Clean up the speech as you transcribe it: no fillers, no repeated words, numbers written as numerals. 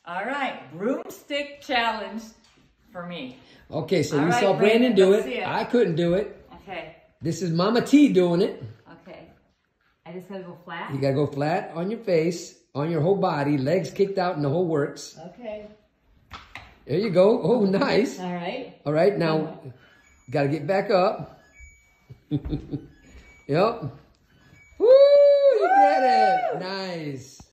All right, broomstick challenge for me. Okay, so you saw Brandon do it. I couldn't do it. Okay. This is Mama T doing it. Okay. I just gotta go flat? You gotta go flat on your face, on your whole body, legs kicked out and the whole works. Okay. There you go. Oh, nice. All right. All right, now, you gotta get back up. Yep. Woo, you did it. Nice.